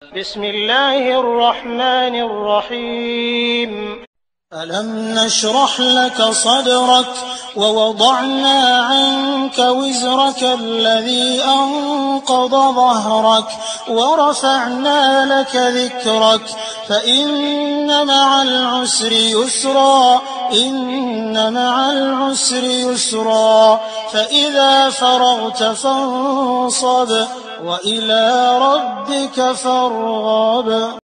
بسم الله الرحمن الرحيم ألم نشرح لك صدرك ووضعنا عنك وزرك الذي أنقض ظهرك ورفعنا لك ذكرك فإن مع العسر يسرا إن مع العسر يسرا فإذا فرغت فانصب وإلى ربك فارغب.